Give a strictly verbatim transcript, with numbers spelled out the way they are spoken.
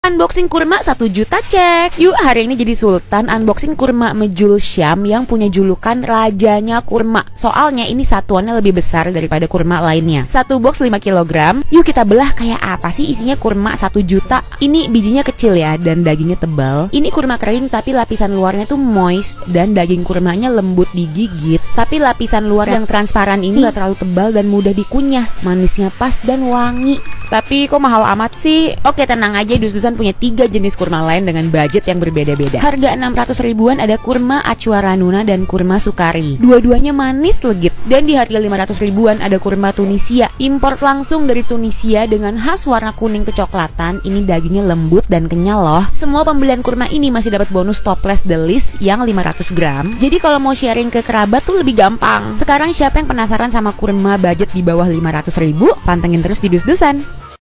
Unboxing kurma satu juta cek. Yuk hari ini jadi Sultan unboxing kurma Mejul Syam yang punya julukan rajanya kurma. Soalnya ini satuannya lebih besar daripada kurma lainnya. Satu box lima kilogram. Yuk kita belah kayak apa sih isinya kurma satu juta. Ini bijinya kecil ya dan dagingnya tebal. Ini kurma kering tapi lapisan luarnya tuh moist dan daging kurmanya lembut digigit. Tapi lapisan luar yang transparan ini gak terlalu tebal dan mudah dikunyah. Manisnya pas dan wangi. Tapi kok mahal amat sih? Oke tenang aja, dus-dusan punya tiga jenis kurma lain dengan budget yang berbeda-beda. Harga enam ratus ribuan ada kurma Acuaranuna dan kurma Sukari. Dua-duanya manis legit. Dan di harga lima ratus ribuan ada kurma Tunisia. Import langsung dari Tunisia dengan khas warna kuning kecoklatan. Ini dagingnya lembut dan kenyal loh. Semua pembelian kurma ini masih dapat bonus toples the list yang lima ratus gram. Jadi kalau mau sharing ke kerabat tuh lebih gampang. Sekarang siapa yang penasaran sama kurma budget di bawah lima ratus ribu? Pantengin terus di dus-dusan.